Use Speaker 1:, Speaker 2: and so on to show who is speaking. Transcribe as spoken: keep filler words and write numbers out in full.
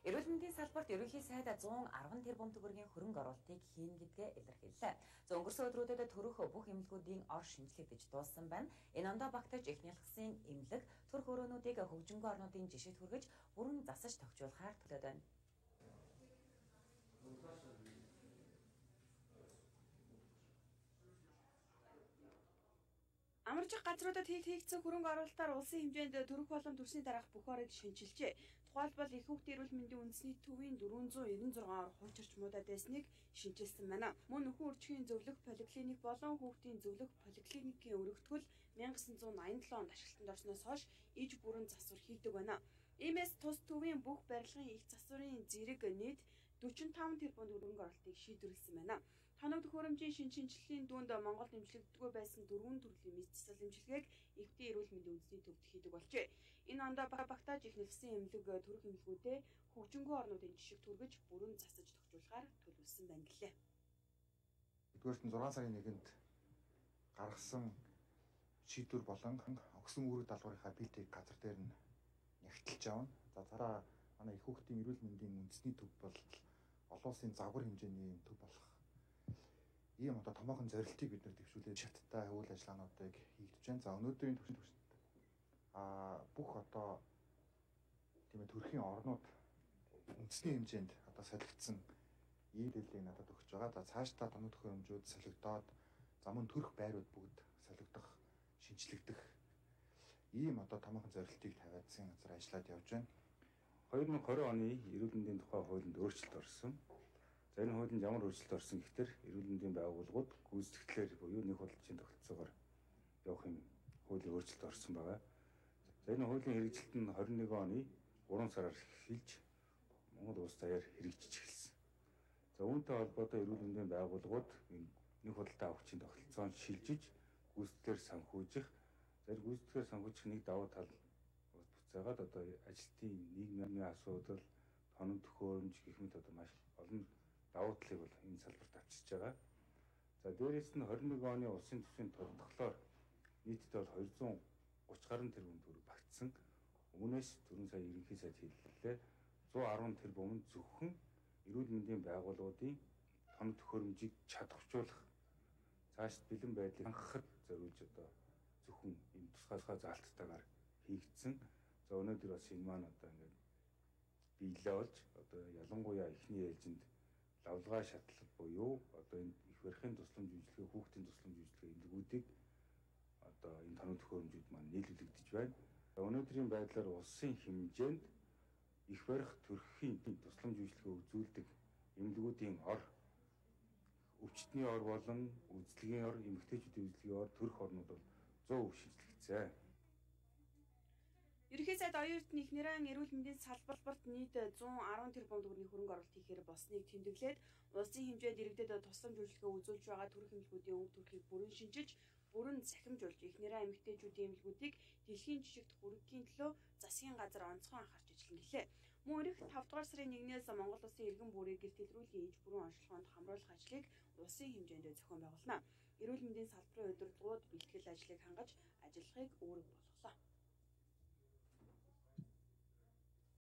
Speaker 1: Эрүүл мэндийн салбарт ерөнхий сайд зуун арван тэрбум төгрөгийн хөрөнгө оруулалтыг хийн гэдгээ илэрхийллээ. За өнгөрсөн өдрүүдэд төрөх бүх эмнэлгүүдийн ор шинжилэгдэж дууссан байна. Энэ ондоо багтаж эхний ялгсан эмнэлэг төрөх өрөөнүүдийг хөгжингүй орнуудын жишээд хүргэж бүрэн засаж тохижуулахаар төлөөд байна.
Speaker 2: Амарчих газруудад хийгдсэн хөрөнгө оруулалтаар улсын хэмжээнд төрөх болон төрсний дараах бүх орыг шинжилжээ. Тухайлбал их хүүхдийн эрүүл мэндийн үндэсний төвийн дөрвөн зуун девяносто шесть ор хуульчирч муудаад байсныг шинжилсэн байна. Мөн нөхөн үржихийн зөвлөх поликлиник болон хүүхдийн зөвлөх поликлиникийн өргөтгөл 천구 восемьдесят семь онд ашиглалтанд орсноос хойш иж бүрэн засвар хийдэг байна. Иймээс тус төвийн бүх барилгын их засварын зэрэг нийт дөрвөн тэрбум хөрөнгө оруулалтыг шийдвэрлсэн байна. Тоног төхөөрөмжийн шин шинжилгээний дүнд Монгол эмчилэгддэггүй байсан дөрвөн төрлийн мэс засал эмчилгээг эвдийн эрүүл мэндийн үндэсний төвд хийдэг болжээ. Энэ ондоо багтааж эхэлсэн эмнэлэг төрөх эмнэлгүүдээ хөгжингүй орнуудын жишг түргэж бүрэн засаж тохижуулахаар төлөвлөсөн байна гэлээ.
Speaker 3: Нэгдүгээрт нь зургаан сарын нэгэнд гаргасан шийдвэр болон өгсөн үүрэг даалгаврынхаа биетийг газар дээр нь нягтлж авна. За дараа манай их хүүхдийн эрүүл мэндийн үндэсний төв бол олон улсын загвар хэмжээний төв болох ийм одоо томоохон зорилтыг бид нэр дэвшүүлээд шаттай үйл ажиллагаануудыг хийгдэж байна. За өнөөдрийн төвшин төвшөнд а бүх одоо тийм ээ төрхийн орнууд үндэсний хэмжээнд одоо солигдсон ийм дэлийг надад өгч байгаа. За цаашдаа тоног төхөөрөмжүүд солигдоод замун төрөх байрууд бүгд солигдох, шинжлэгдэх ийм одоо томоохон зорилтыг тавиад засгийн газар ажиллаад явж байна.
Speaker 4: хоёр мың и двадцать оны эрүүл мэндийн тухай хуулинд өөрчлөлт орсон. За энэ хуулинд ямар өөрчлөлт орсон гэхээр эрүүл мэндийн байгууллагууд гүйцэтгэлээр буюу нэг худалдаачийн тогтолцоогоор явах юм хуулийн өөрчлөлт орсон байгаа. За энэ хуулийн хэрэгжилт нь двадцать и один оны гурван сараар эхэлж Монгол улс даяар хэрэгжиж эхэлсэн. За үүнтэй холбоотой эрүүл мэндийн байгууллагууд нэг худалдаа авахчийн тогтолцоонд шилжиж гүйцэтгэлээр санхүүжих, зарим гүйцэтгэлээр санхүүжих нэг давуу тал буцаагаад одоо ажилтны нийгмийн асуудал, тоног төхөөрөмж гэх мэт одоо маш олон давуу талыг бол энэ салбарт авчирч байгаа. За дээрээс нь двадцать и один оны улсын төсвийн тодтголоор нийтдээ бол двести тридцать гаруй тэрбум төгрөг багтсан. Үүнээс түрүүн сая ерөнхий сайд хэллээ one hundred ten тэрбум нь зөвхөн эрүүл мэндийн байгууллагуудын тоног төхөөрөмжийг чадваржуулах, цааш бэлэн байдлыг хангахад зориулж одоо зөвхөн энэ тусгайлахаа заалттайгаар хийгдсэн. За өнөөдөр бас энэ маань одоо ингээд биелээ болж одоо ялангуяа эхний ээлжинд лавлгаа шатлал буюу одоо энэ их барихын тусламж үйлчлэгээ, хүүхдийн тусламж үйлчлэгээ эмнэлгүүдийг одоо энэ тоног төхөөрөмжүүд маань нийлүүлэгдэж байна. Өнөөдрийн байдлаар улсын хэмжээнд их барих төрхийн тусламж үйлчлэгээ үзүүлдэг эмнэлгүүдийн ор, өвчтний ор болон үзлэгийн ор, эмэгтэйчүүдийн үзлэгийн ор, төрөх орнууд бол сто процент шинжлэгдсэн.
Speaker 2: Ерөнхий сайд оюун эрдэнэ Ихнэрэн эрүүл мэндийн салбарт нийт one hundred ten тэрбум төгрөгийн хөрөнгө оруулалт хийхээр болсныг тэмдэглээд улсын хэмжээнд иргэдэд тусламж үйлчилгээ үзүүлж байгаа төрөх эмнэлгүүдийн өнгө төрхийг бүрэн шинжилж, бүрэн цахимжуулж Ихнэрэн эмэгтэйчүүдийн эмнэлгүүдийг дэлхийн жишгт хүргэхийн төлөө засгийн газар онцгой анхаарч ажиллана гэлээ. Мөн ирэх five дугаар сарын нэгнээс Монгол улсын иргэн бүрийг гэрт илрүүлгийн иж бүрэн онцлогоонд хамруулах ажлыг улсын хэмжээнд зохион байгуулна. Эрүүл мэндийн салбарын удирдлагууд бэлтгэл ажлыг хангаж ажиллахыг үүрэг болголоо.